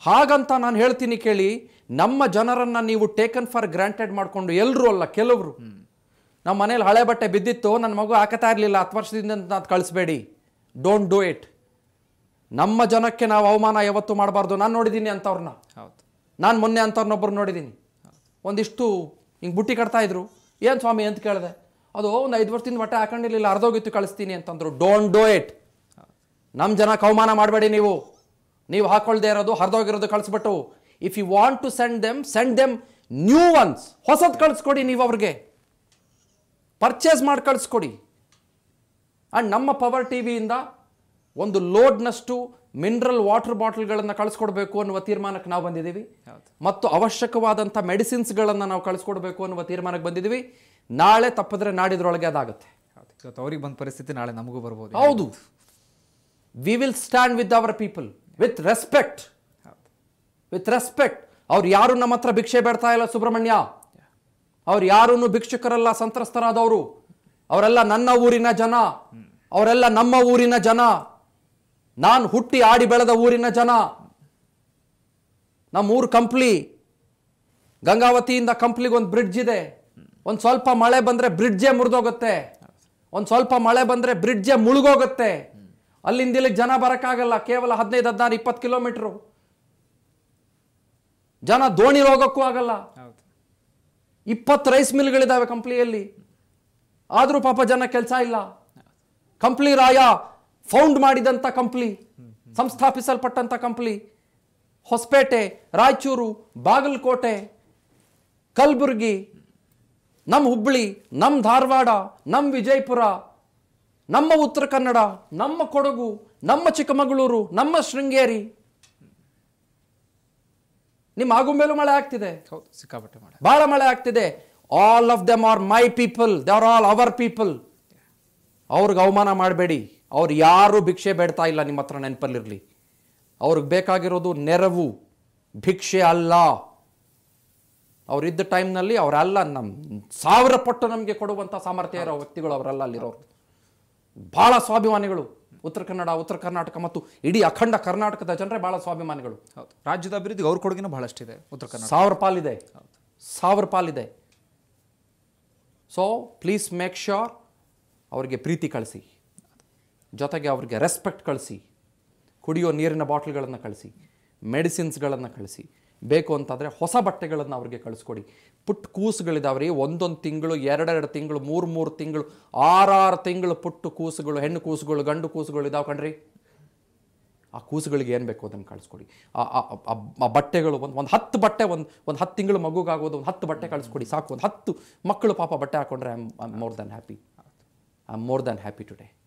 ಹಾಗಂತ ನಾನು ಹೇಳ್ತೀನಿ ಕೇಳಿ, ನಮ್ಮ ಜನರನ್ನು ನೀವು ಟೇಕನ್ ಫಾರ್ ಗ್ರಾಂಟೆಡ್ ಮಾಡಿಕೊಂಡು, ಎಲ್ಲರೂ ಅಲ್ಲ ಕೆಲವರು, ನಮ್ಮ ಮನೇಲಿ ಹಳೆ ಬಟ್ಟೆ ಬಿದ್ದಿತ್ತು, ನನ್ನ ಮಗು ಹಾಕತಾ ಇರಲಿಲ್ಲ 10 ವರ್ಷದಿಂದ ಅದು ಕಳಿಸ್ಬೇಡಿ. Don't do it. ನಮ್ಮ ಜನಕ್ಕೆ ನಾವು ಅವಮಾನ ಯಾವತ್ತೂ ಮಾಡಬಾರ್ದು. ನಾನು ನೋಡಿದ್ದೀನಿ ಅಂಥವ್ರನ್ನ. ನಾನು ಮೊನ್ನೆ ಅಂಥವ್ರನ್ನೊಬ್ಬರು ನೋಡಿದ್ದೀನಿ. ಒಂದಿಷ್ಟು ಹಿಂಗೆ ಬುಟ್ಟಿ ಕಟ್ತಾ ಇದ್ರು. ಏನು ಸ್ವಾಮಿ ಅಂತ ಕೇಳಿದೆ. ಅದು ಒಂದು 5 ವರ್ಷದಿಂದ ಬಟ್ಟೆ ಹಾಕೊಂಡಿರಲಿಲ್ಲ, ಅರ್ಧೋಗಿತ್ತು, ಕಳಿಸ್ತೀನಿ ಅಂತಂದ್ರು. Don't do it. ನಮ್ಮ ಜನಕ್ಕೆ ಅವಮಾನ ಮಾಡಬೇಡಿ. ನೀವು ಹಾಕೊಳ್ದೇ ಇರೋದು ಹರಿದೋಗಿರೋದು ಕಳಿಸ್ಬಿಟ್ಟು, if you want to send them new ones, ಹೊಸದು ಕಳಿಸ್ಕೊಡಿ. ನೀವು ಅವ್ರಿಗೆ ಪರ್ಚೇಸ್ ಮಾಡಿ ಕಳಿಸ್ಕೊಡಿ. ಆ್ಯಂಡ್ ನಮ್ಮ ಪವರ್ ಟಿವಿಯಿಂದ ಒಂದು ಲೋಡ್ನಷ್ಟು ಮಿನರಲ್ ವಾಟರ್ ಬಾಟಲ್ಗಳನ್ನು ಕಳಿಸ್ಕೊಡ್ಬೇಕು ಅನ್ನುವ ತೀರ್ಮಾನಕ್ಕೆ ನಾವು ಬಂದಿದ್ದೀವಿ. ಮತ್ತು ಅವಶ್ಯಕವಾದಂಥ ಮೆಡಿಸಿನ್ಸ್ಗಳನ್ನು ನಾವು ಕಳಿಸ್ಕೊಡ್ಬೇಕು ಅನ್ನುವ ತೀರ್ಮಾನಕ್ಕೆ ಬಂದಿದ್ದೀವಿ. ನಾಳೆ ತಪ್ಪಿದ್ರೆ ನಾಡಿದ್ರೊಳಗೆ ಅದಾಗುತ್ತೆ. ಅವ್ರಿಗೆ ಬಂದ ಪರಿಸ್ಥಿತಿ ನಾಳೆ ನಮಗೂ ಬರ್ಬೋದು. ಹೌದು. We will stand with our people with respect. ಅವ್ರು ಯಾರು ನಮ್ಮ ಹತ್ರ ಭಿಕ್ಷೆ ಬೇಡ್ತಾ ಇಲ್ಲ ಸುಬ್ರಹ್ಮಣ್ಯ. ಅವ್ರು ಯಾರೂ ಭಿಕ್ಷುಕರಲ್ಲ, ಸಂತ್ರಸ್ತರಾದವರು. ಅವರೆಲ್ಲ ನನ್ನ ಊರಿನ ಜನ, ಅವರೆಲ್ಲ ನಮ್ಮ ಊರಿನ ಜನ, ನಾನು ಹುಟ್ಟಿ ಆಡಿ ಬೆಳೆದ ಊರಿನ ಜನ. ನಮ್ಮೂರು ಕಂಪ್ಲಿ, ಗಂಗಾವತಿಯಿಂದ ಕಂಪ್ಲಿಗೆ ಒಂದು ಬ್ರಿಡ್ಜ್ ಇದೆ. ಒಂದು ಸ್ವಲ್ಪ ಮಳೆ ಬಂದರೆ ಬ್ರಿಡ್ಜೇ ಮುರಿದೋಗುತ್ತೆ, ಒಂದು ಸ್ವಲ್ಪ ಮಳೆ ಬಂದರೆ ಬ್ರಿಡ್ಜೇ ಮುಳುಗೋಗುತ್ತೆ. ಅಲ್ಲಿಂದ ಇಲ್ಲಿಗೆ ಜನ ಬರೋಕ್ಕಾಗಲ್ಲ. ಕೇವಲ 15, 16, 20 ಕಿಲೋಮೀಟ್ರು. ಜನ ದೋಣಿ ಹೋಗೋಕ್ಕೂ ಆಗಲ್ಲ. 20 ರೈಸ್ ಮಿಲ್ಗಳಿದ್ದಾವೆ ಕಂಪ್ಲಿಯಲ್ಲಿ, ಆದರೂ ಪಾಪ ಜನ ಕೆಲಸ ಇಲ್ಲ. ಕಂಪ್ಲಿ ರಾಯ ಫೌಂಡ್ ಮಾಡಿದಂಥ ಕಂಪ್ಲಿ, ಸಂಸ್ಥಾಪಿಸಲ್ಪಟ್ಟಂಥ ಕಂಪ್ಲಿ. ಹೊಸಪೇಟೆ, ರಾಯಚೂರು, ಬಾಗಲಕೋಟೆ, ಕಲಬುರಗಿ, ನಮ್ಮ ಹುಬ್ಬಳ್ಳಿ, ನಮ್ಮ ಧಾರವಾಡ, ನಮ್ಮ ವಿಜಯಪುರ, ನಮ್ಮ ಉತ್ತರ ಕನ್ನಡ, ನಮ್ಮ ಕೊಡಗು, ನಮ್ಮ ಚಿಕ್ಕಮಗಳೂರು, ನಮ್ಮ ಶೃಂಗೇರಿ. ನಿಮ್ಮ ಆಗುಂಬೇಲೂ ಮಳೆ ಆಗ್ತಿದೆ. ಸಿಕ್ಕಾಪಟ್ಟೆ ಮಳೆ, ಬಹಳ ಮಳೆ ಆಗ್ತಿದೆ. All of them are my people, they are all our people. ಅವ್ರಿಗೆ ಅವಮಾನ ಮಾಡಬೇಡಿ. ಅವ್ರು ಯಾರು ಭಿಕ್ಷೆ ಬೇಡ್ತಾ ಇಲ್ಲ, ನಿಮ್ಮ ಹತ್ರ ನೆನಪಲ್ಲಿರಲಿ. ಅವ್ರಿಗೆ ಬೇಕಾಗಿರೋದು ನೆರವು, ಭಿಕ್ಷೆ ಅಲ್ಲ. ಅವರಿದ್ದ ಟೈಮ್ನಲ್ಲಿ ಅವರೆಲ್ಲ ನಮ್ಮ 1000 ಪಟ್ಟು ನಮಗೆ ಕೊಡುವಂಥ ಸಾಮರ್ಥ್ಯ ಇರೋ ವ್ಯಕ್ತಿಗಳು ಅವರೆಲ್ಲ ಅಲ್ಲಿರೋರು. ಭಾಳ ಸ್ವಾಭಿಮಾನಿಗಳು. ಉತ್ತರ ಕನ್ನಡ, ಉತ್ತರ ಕರ್ನಾಟಕ ಮತ್ತು ಇಡೀ ಅಖಂಡ ಕರ್ನಾಟಕದ ಜನರೇ ಭಾಳ ಸ್ವಾಭಿಮಾನಿಗಳು. ಹೌದು. ರಾಜ್ಯದ ಅಭಿವೃದ್ಧಿಗೆ ಅವ್ರ ಕೊಡುಗೆನೂ ಬಹಳಷ್ಟಿದೆ. ಉತ್ತರ ಕನ್ನಡ 1000 ಪಾಲಿದೆ, 1000 ಪಾಲಿದೆ. ಸೊ ಪ್ಲೀಸ್ ಮೇಕ್ ಶ್ಯೂರ್ ಅವರಿಗೆ ಪ್ರೀತಿ ಕಳಿಸಿ, ಜೊತೆಗೆ ಅವ್ರಿಗೆ ರೆಸ್ಪೆಕ್ಟ್ ಕಳಿಸಿ, ಕುಡಿಯೋ ನೀರಿನ ಬಾಟ್ಲ್ಗಳನ್ನು ಕಳಿಸಿ, ಮೆಡಿಸಿನ್ಸ್ಗಳನ್ನು ಕಳಿಸಿ. ಬೇಕು ಅಂತಂದರೆ ಹೊಸ ಬಟ್ಟೆಗಳನ್ನು ಅವ್ರಿಗೆ ಕಳಿಸ್ಕೊಡಿ. ಪುಟ್ಟ ಕೂಸುಗಳಿದಾವ್ರಿ, 1 ತಿಂಗಳು, 2 ತಿಂಗಳು, 3 ತಿಂಗಳು, 6 ತಿಂಗಳು ಪುಟ್ಟು ಕೂಸುಗಳು, ಹೆಣ್ಣು ಕೂಸುಗಳು, ಗಂಡು ಕೂಸುಗಳು ಇದಾವೆ ಕಣ್ರಿ. ಆ ಕೂಸುಗಳಿಗೆ ಏನು ಬೇಕು ಅದನ್ನು ಕಳಿಸ್ಕೊಡಿ. ಆ ಬಟ್ಟೆಗಳು ಒಂದು 10 ಬಟ್ಟೆ, ಒಂದು 10 ತಿಂಗಳು ಮಗುಗಾಗೋದು, ಒಂದು 10 ಬಟ್ಟೆ ಕಳಿಸ್ಕೊಡಿ ಸಾಕು. ಒಂದು 10 ಮಕ್ಕಳು ಪಾಪ ಬಟ್ಟೆ ಹಾಕೊಂಡ್ರೆ I am more than happy. Today.